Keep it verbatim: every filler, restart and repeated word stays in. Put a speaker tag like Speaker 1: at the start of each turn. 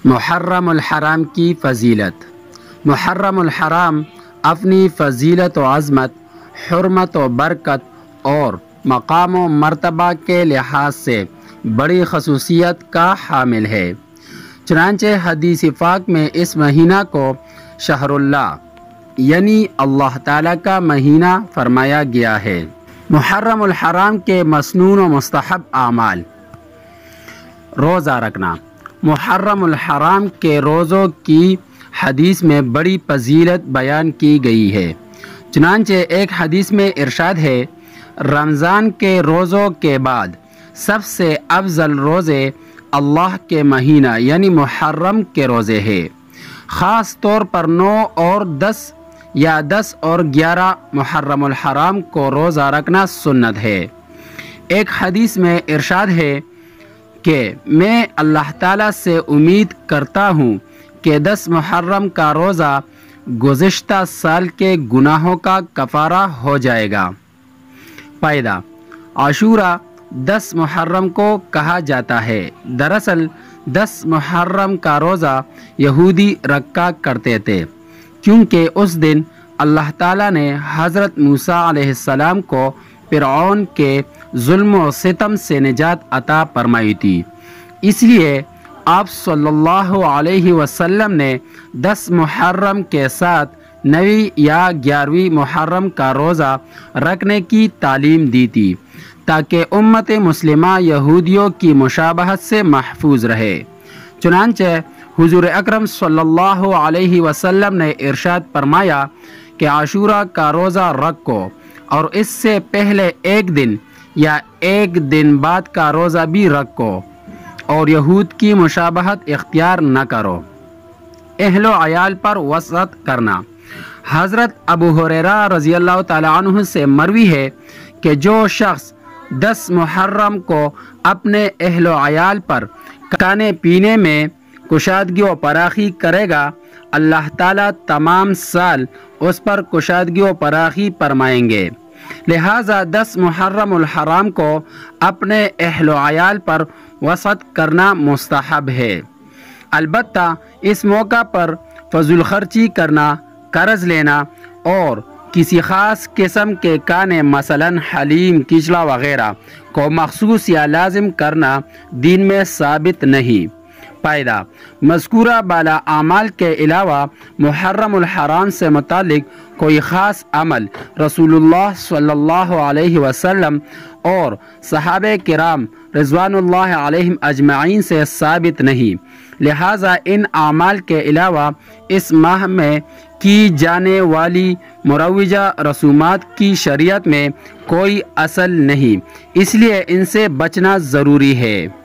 Speaker 1: محرم الحرام کی فضیلت۔ محرم الحرام اپنی فضیلت و عظمت، حرمت و برکت اور مقام و مرتبہ کے لحاظ سے بڑی خصوصیت کا حامل ہے۔ چنانچہ حدیث پاک میں اس مہینہ کو شہر اللہ یعنی اللہ تعالیٰ کا مہینہ فرمایا گیا ہے۔ محرم الحرام کے مسنون و مستحب اعمال۔ روزہ رکھنا۔ محرم الحرام کے روزوں کی حدیث میں بڑی فضیلت بیان کی گئی ہے۔ چنانچہ ایک حدیث میں ارشاد ہے، رمضان کے روزوں کے بعد سب سے افضل روزے اللہ کے مہینہ یعنی محرم کے روزے ہیں۔ خاص طور پر نو اور دس یا دس اور گیارہ محرم الحرام کو روزہ رکھنا سنت ہے۔ ایک حدیث میں ارشاد ہے کہ میں اللہ تعالیٰ سے امید کرتا ہوں کہ دس محرم کا روزہ گزشتہ سال کے گناہوں کا کفارہ ہو جائے گا۔ فائدہ: عاشورہ دس محرم کو کہا جاتا ہے۔ دراصل دس محرم کا روزہ یہودی رکھا کرتے تھے، کیونکہ اس دن اللہ تعالیٰ نے حضرت موسیٰ علیہ السلام کو فرعون کے ظلم و ستم سے نجات عطا فرمائی تھی، اس لیے آپ صلی اللہ علیہ وسلم نے دس محرم کے ساتھ نویں یا گیارہویں محرم کا روزہ رکھنے کی تعلیم دی تھی، تاکہ امت مسلمہ یہودیوں کی مشابہت سے محفوظ رہے۔ چنانچہ حضور اکرم صلی اللہ علیہ وسلم نے ارشاد فرمایا کہ عاشورہ کا روزہ رکھو اور اس سے پہلے ایک دن یا ایک دن بعد کا روزہ بھی رکھو اور یہود کی مشابہت اختیار نہ کرو۔ اہل و عیال پر وصیت کرنا۔ حضرت ابو ہریرہ رضی اللہ تعالیٰ عنہ سے مروی ہے کہ جو شخص دس محرم کو اپنے اہل و عیال پر کھانے پینے میں کشادگی و فراخی کرے گا، اللہ تعالیٰ تمام سال اس پر کشادگی و فراخی فرمائیں گے۔ لہٰذا دس محرم الحرام کو اپنے اہل و عیال پر وصیت کرنا مستحب ہے۔ البتہ اس موقع پر فضول خرچی کرنا، قرض لینا اور کسی خاص قسم کے کھانے مثلاً حلیم، کچلا وغیرہ کو مخصوص یا لازم کرنا دین میں ثابت نہیں۔ فائدہ: مذکورہ بالا اعمال کے علاوہ محرم الحرام سے متعلق کوئی خاص عمل رسول اللہ صلی اللہ علیہ وسلم اور صحابہ کرام رضوان اللہ علیہم اجمعین سے ثابت نہیں، لہٰذا ان اعمال کے علاوہ اس ماہ میں کی جانے والی مروجہ رسومات کی شریعت میں کوئی اصل نہیں، اس لیے ان سے بچنا ضروری ہے۔